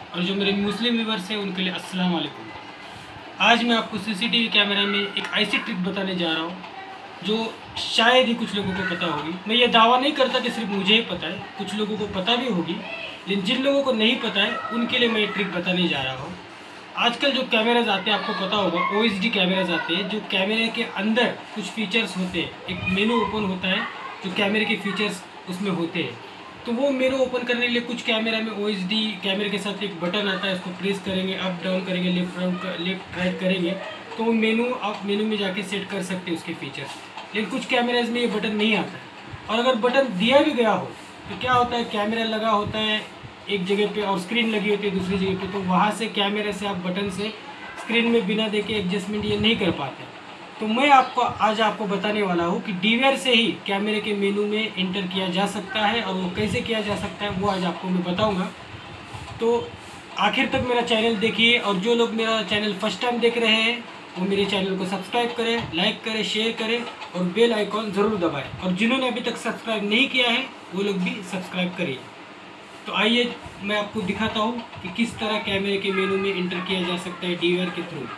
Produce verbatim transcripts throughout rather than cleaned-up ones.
और जो मेरे मुस्लिम व्यूवर्स हैं उनके लिए अस्सलाम वालेकुम। आज मैं आपको सीसीटीवी कैमरा में एक ऐसी ट्रिक बताने जा रहा हूँ जो शायद ही कुछ लोगों को पता होगी। मैं ये दावा नहीं करता कि सिर्फ मुझे ही पता है, कुछ लोगों को पता भी होगी, लेकिन जिन लोगों को नहीं पता है उनके लिए मैं ये ट्रिक बताने जा रहा हूँ। आजकल जो कैमराज आते हैं आपको पता होगा, ओ एच डी कैमराज आते हैं जो कैमरे के अंदर कुछ फीचर्स होते हैं। एक मेनू ओपन होता है जो कैमरे के फीचर्स उसमें होते हैं। तो वो मेनू ओपन करने के लिए कुछ कैमरा में ओ एच डी कैमरे के साथ एक बटन आता है, उसको प्रेस करेंगे, अप डाउन करेंगे, लेफ्ट राउंड लेफ्ट राइट करेंगे तो वो मेनू आप मेनू में जाके सेट कर सकते हैं उसके फीचर्स। लेकिन कुछ कैमराज में ये बटन नहीं आता है, और अगर बटन दिया भी गया हो तो क्या होता है, कैमरा लगा होता है एक जगह पे और स्क्रीन लगी होती है दूसरी जगह पे, तो वहाँ से कैमरे से आप बटन से स्क्रीन में बिना देखे एडजस्टमेंट ये नहीं कर पाते। तो मैं आपको आज आपको बताने वाला हूँ कि डीवीआर से ही कैमरे के मेनू में एंटर किया जा सकता है, और वो कैसे किया जा सकता है वो आज आपको मैं बताऊँगा। तो आखिर तक मेरा चैनल देखिए, और जो लोग मेरा चैनल फर्स्ट टाइम देख रहे हैं वो मेरे चैनल को सब्सक्राइब करें, लाइक करें, शेयर करें और बेल आइकॉन ज़रूर दबाएं। और जिन्होंने अभी तक सब्सक्राइब नहीं किया है वो लोग भी सब्सक्राइब करिए। तो आइए मैं आपको दिखाता हूँ कि किस तरह कैमरे के मेनू में एंटर किया जा सकता है डीवीआर के थ्रू।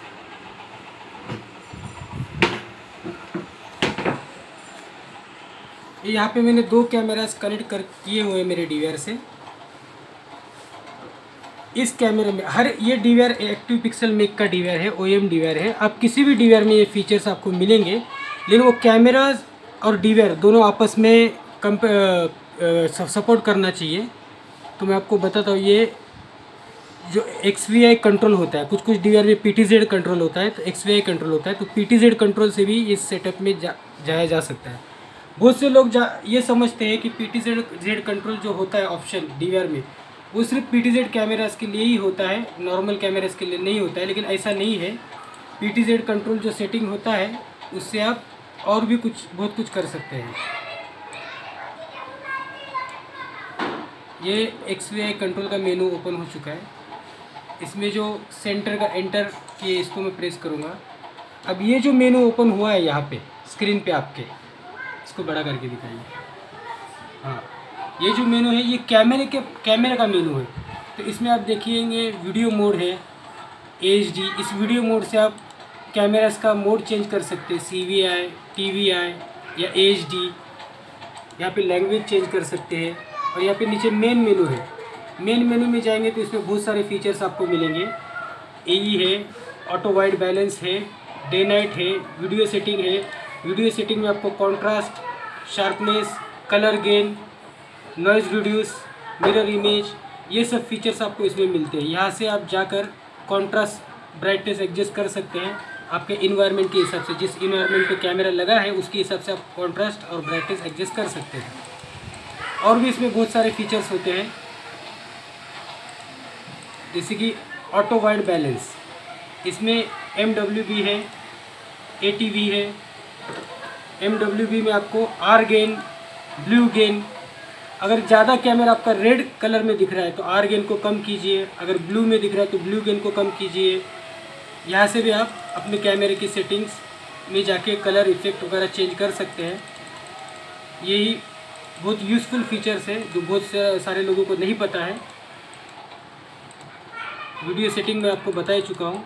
यहाँ पे मैंने दो कैमरास कनेक्ट कर किए हुए हैं मेरे डीवीआर से। इस कैमरे में हर ये डीवीआर एक्टिव पिक्सल मेक का डीवीआर है, ओ एम डीवीआर है। आप किसी भी डीवीआर में ये फीचर्स आपको मिलेंगे, लेकिन वो कैमराज और डीवीआर दोनों आपस में सपोर्ट करना चाहिए। तो मैं आपको बताता हूँ, ये जो एक्स वी आई कंट्रोल होता है, कुछ कुछ डीवीआर में पी टी जेड कंट्रोल होता है, तो एक्स वी आई कंट्रोल होता है। तो पी टी जेड कंट्रोल से भी इस सेटअप में जा, जाया जा सकता है। बहुत से लोग जा ये समझते हैं कि P T Z Z control जो होता है ऑप्शन डीवीआर में, वो सिर्फ पी टी जेड कैमरास के लिए ही होता है, नॉर्मल कैमरास के लिए नहीं होता है। लेकिन ऐसा नहीं है। पी टी जेड कंट्रोल जो सेटिंग होता है उससे आप और भी कुछ बहुत कुछ कर सकते हैं। ये एक्स वी आई कंट्रोल का मेनू ओपन हो चुका है। इसमें जो सेंटर का एंटर किए इसको मैं प्रेस करूँगा। अब ये जो मेनू ओपन हुआ है यहाँ पे स्क्रीन पे आपके, इसको बड़ा करके दिखाइए। हाँ, ये जो मेनू है ये कैमरे के कैमरे का मेनू है। तो इसमें आप देखिएंगे वीडियो मोड है, एच डी। इस वीडियो मोड से आप कैमरास का मोड चेंज कर सकते हैं, C V I, T V I या एच डी। यहाँ पे लैंग्वेज चेंज कर सकते हैं। और यहाँ पे नीचे मेन मेनू है। मेन मेनू में जाएंगे तो इसमें बहुत सारे फीचर्स आपको मिलेंगे। ए ई है, ऑटो वाइड बैलेंस है, डे नाइट है, वीडियो सेटिंग है। वीडियो सेटिंग में आपको contrast, sharpness, colour gain, noise reduce, mirror image, ये सब फीचर्स आपको इसमें मिलते हैं। यहाँ से आप जाकर कॉन्ट्रास्ट, ब्राइटनेस एडजस्ट कर सकते हैं आपके इन्वायरमेंट के हिसाब से। जिस इन्वायरमेंट पे कैमरा लगा है उसके हिसाब से आप कॉन्ट्रास्ट और ब्राइटनेस एडजस्ट कर सकते हैं। और भी इसमें बहुत सारे फीचर्स होते हैं, जैसे कि ऑटो वाइड बैलेंस। इसमें एम डब्ल्यू बी है, ए टी वी है। एम डब्ल्यू बी में आपको आर गेन, ब्लू गेन। अगर ज़्यादा कैमरा आपका रेड कलर में दिख रहा है तो आर गेन को कम कीजिए, अगर ब्लू में दिख रहा है तो ब्लू गेन को कम कीजिए। यहाँ से भी आप अपने कैमरे की सेटिंग्स में जाके कलर इफेक्ट वगैरह चेंज कर सकते हैं। यही बहुत यूज़फुल फीचर्स है जो बहुत सारे लोगों को नहीं पता है। वीडियो सेटिंग में आपको बता ही चुका हूँ।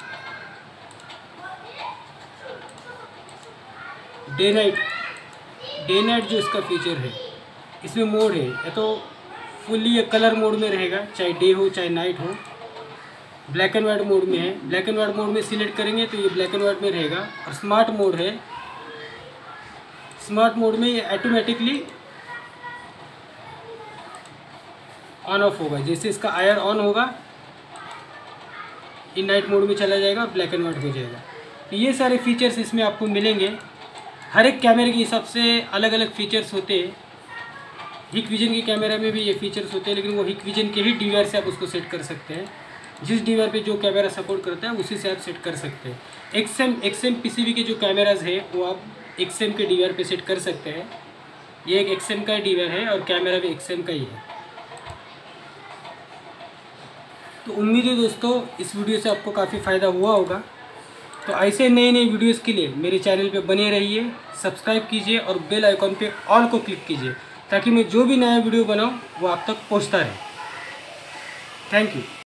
डे नाइट, डे नाइट जो इसका फीचर है, इसमें मोड है, या तो फुल्ली ये कलर मोड में रहेगा, चाहे डे हो चाहे नाइट हो। ब्लैक एंड वाइट मोड में है, ब्लैक एंड वाइट मोड में सिलेक्ट करेंगे तो ये ब्लैक एंड वाइट में रहेगा। और स्मार्ट मोड है, स्मार्ट मोड में ये ऑटोमेटिकली ऑन ऑफ होगा। जैसे इसका आयर ऑन होगा, इन नाइट मोड में चला जाएगा और ब्लैक एंड वाइट हो जाएगा। तो ये सारे फीचर्स इसमें आपको मिलेंगे। हर एक कैमरे के हिसाब से अलग अलग फीचर्स होते हैं। हिकविजन के कैमरा में भी ये फीचर्स होते हैं, लेकिन वो हिकविजन के ही डीवीआर से आप उसको सेट कर सकते हैं। जिस डीवीआर पे जो कैमरा सपोर्ट करता है उसी से आप सेट कर सकते हैं। एक्सएम एक्सएम पीसीबी के जो कैमराज है वो आप एक्सएम के डीवीआर पे सेट कर सकते हैं। ये एक एक्सएम का डीवीआर है और कैमरा भी एक्सएम का ही है। तो उम्मीद है दोस्तों इस वीडियो से आपको काफ़ी फ़ायदा हुआ होगा। तो ऐसे नए नए वीडियोस के लिए मेरे चैनल पे बने रहिए, सब्सक्राइब कीजिए और बेल आइकॉन पे ऑल को क्लिक कीजिए, ताकि मैं जो भी नया वीडियो बनाऊँ वो आप तक पहुँचता रहे। Thank you.